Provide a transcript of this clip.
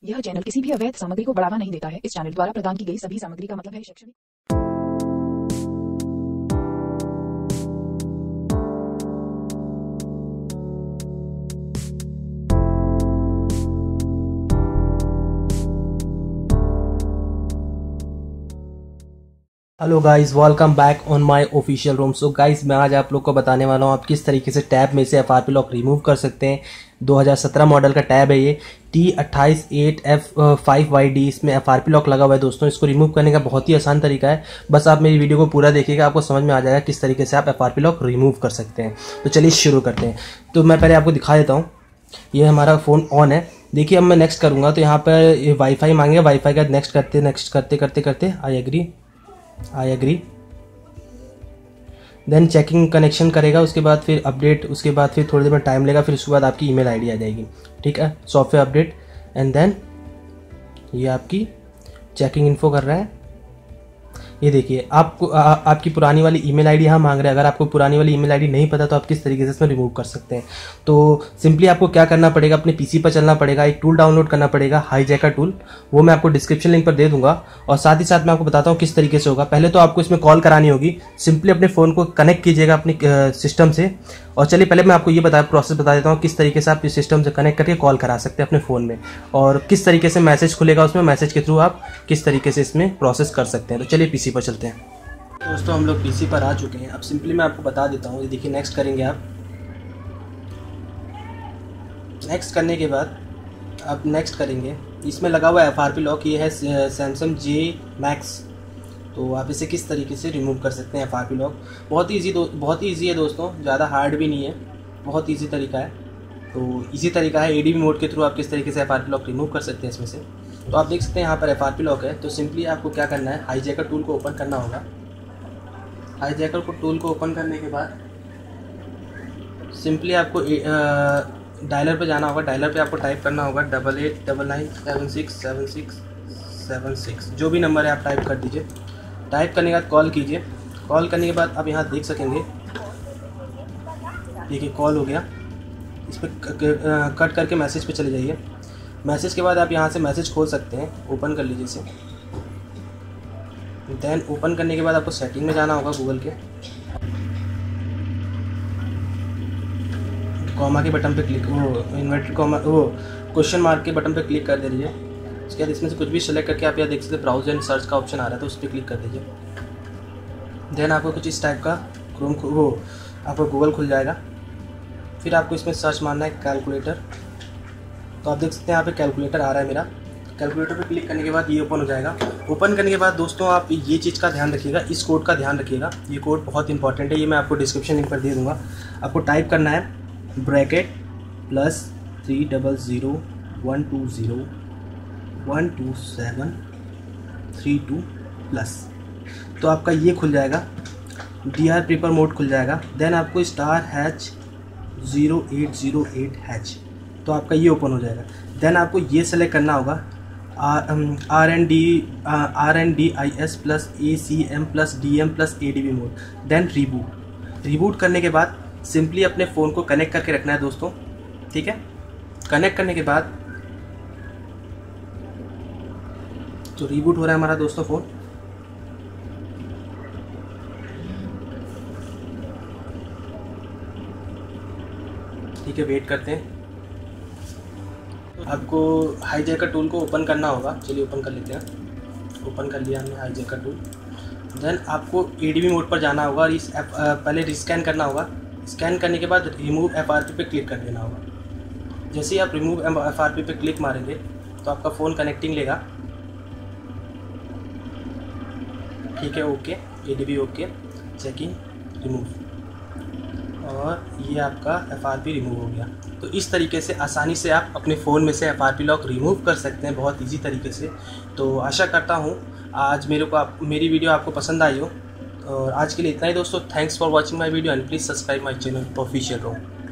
यह चैनल किसी भी अवैध सामग्री को बढ़ावा नहीं देता है। इस चैनल द्वारा प्रदान की गई सभी सामग्री का मतलब है शैक्षणिक। Hello guys, welcome back on my official room. So guys, मैं आज आप लोग को बताने वाला हूँ आप किस तरीके से टैब में से एफआरपी लॉक रिमूव कर सकते हैं। 2017 मॉडल का टैब है ये T288F5YD। इसमें एफआरपी लॉक लगा हुआ है दोस्तों। इसको रिमूव करने का बहुत ही आसान तरीका है, बस आप मेरी वीडियो को पूरा देखिएगा, आपको समझ में आ जाएगा किस तरीके से आप एफआरपी लॉक रिमूव कर सकते हैं। तो चलिए शुरू करते हैं। तो मैं पहले आपको दिखा देता हूँ। ये हमारा फ़ोन ऑन है। देखिए, अब मैं नेक्स्ट करूँगा तो यहाँ पर वाईफाई मांगेगा। वाईफाई का नेक्स्ट करते I agree. Then checking connection करेगा, उसके बाद फिर अपडेट, उसके बाद फिर थोड़ी देर में टाइम लेगा, फिर उसके बाद आपकी ईमेल आईडी आ जाएगी। ठीक है, सॉफ्टवेयर अपडेट एंड देन ये आपकी चेकिंग इन्फो कर रहा है। ये देखिए, आपको आपकी पुरानी वाली ईमेल आईडी यहाँ मांग रहा है। अगर आपको पुरानी वाली ईमेल आईडी नहीं पता तो आप किस तरीके से इसमें रिमूव कर सकते हैं। तो सिंपली आपको क्या करना पड़ेगा, अपने पीसी पर चलना पड़ेगा, एक टूल डाउनलोड करना पड़ेगा, हाईजैकर टूल। वो मैं आपको डिस्क्रिप्शन लिंक पर दे दूंगा और साथ ही साथ मैं आपको बताता हूँ किस तरीके से होगा। पहले तो आपको इसमें कॉल करानी होगी। सिंपली अपने फ़ोन को कनेक्ट कीजिएगा अपने सिस्टम से। और चलिए पहले मैं आपको ये प्रोसेस बता देता हूँ किस तरीके से आप इस सिस्टम से कनेक्ट करके कॉल करा सकते हैं अपने फ़ोन में, और किस तरीके से मैसेज खुलेगा उसमें, मैसेज के थ्रू आप किस तरीके से इसमें प्रोसेस कर सकते हैं। तो चलिए पीसी पर चलते हैं। दोस्तों, हम लोग पीसी पर आ चुके हैं। अब सिंपली मैं आपको बता देता हूँ। ये देखिए, नेक्स्ट करेंगे आप। नेक्स्ट करने के बाद आप नेक्स्ट करेंगे। इसमें लगा हुआ है एफआरपी लॉक। ये है सैमसंग J Max। तो आप इसे किस तरीके से रिमूव कर सकते हैं एफआरपी लॉक। बहुत ही ईजी है दोस्तों, ज़्यादा हार्ड भी नहीं है, बहुत ईजी तरीका है। तो ईजी तरीका है, ADB मोड के थ्रू आप किस तरीके से एफआरपी लॉक रिमूव कर सकते हैं इसमें से। तो आप देख सकते हैं यहाँ पर एफआरपी लॉक है। तो सिंपली आपको क्या करना है, हाईजैकर टूल को ओपन करना होगा। हाईजैकर को टूल को ओपन करने के बाद सिंपली आपको डायलर पे जाना होगा। डायलर पे आपको टाइप करना होगा 8899767676, जो भी नंबर है आप टाइप कर दीजिए। टाइप करने के बाद कॉल कीजिए। कॉल करने के बाद आप यहाँ देख सकेंगे, देखिए कॉल हो गया। इस पर कट करके मैसेज पे चले जाइए। मैसेज के बाद आप यहाँ से मैसेज खोल सकते हैं, ओपन कर लीजिए इसे। देन ओपन करने के बाद आपको सेटिंग में जाना होगा गूगल के। कॉमा के बटन पे क्लिक, वो इन्वर्टेड कॉमा, वो क्वेश्चन मार्क के बटन पे क्लिक कर दीजिए। उसके बाद इसमें से कुछ भी सेलेक्ट करके आप यहाँ देख सकते हैं ब्राउज़र एंड सर्च का ऑप्शन आ रहा है, तो उस पर क्लिक कर दीजिए। देन आपको कुछ इस टाइप का आपको गूगल खुल जाएगा। फिर आपको इसमें सर्च मारना है कैलकुलेटर। तो आप देख सकते हैं यहाँ पे कैलकुलेटर आ रहा है मेरा। कैलकुलेटर पे क्लिक करने के बाद ये ओपन हो जाएगा। ओपन करने के बाद दोस्तों आप ये चीज़ का ध्यान रखिएगा, इस कोड का ध्यान रखिएगा। ये कोड बहुत इंपॉर्टेंट है, ये मैं आपको डिस्क्रिप्शन लिंक पर दे दूँगा। आपको टाइप करना है ब्रैकेट +300120120127322+। तो आपका ये खुल जाएगा, DR पेपर मोड खुल जाएगा। देन आपको *#0808#। तो आपका ये ओपन हो जाएगा। देन आपको ये सेलेक्ट करना होगा RNDIS+ACM+DM+ADB मोड। देन रिबूट करने के बाद सिंपली अपने फ़ोन को कनेक्ट करके रखना है दोस्तों। ठीक है, कनेक्ट करने के बाद तो रिबूट हो रहा है हमारा दोस्तों फ़ोन। ठीक है, वेट करते हैं। आपको हाईजैकर टूल को ओपन करना होगा। चलिए ओपन कर लेते हैं। ओपन कर लिया हमने हाईजैकर टूल। देन आपको ADB मोड पर जाना होगा और इस पहले रिस्कैन करना होगा। स्कैन करने के बाद रिमूव FRP पे क्लिक कर देना होगा। जैसे ही आप रिमूव FRP पे क्लिक मारेंगे तो आपका फ़ोन कनेक्टिंग लेगा। ठीक है, okay, ADB okay, checking remove, और ये आपका FRP रिमूव हो गया। तो इस तरीके से आसानी से आप अपने फ़ोन में से FRP लॉक रिमूव कर सकते हैं, बहुत इजी तरीके से। तो आशा करता हूँ आज मेरी वीडियो आपको पसंद आई हो। और आज के लिए इतना ही दोस्तों। Thanks for watching my video and please subscribe my channel official room.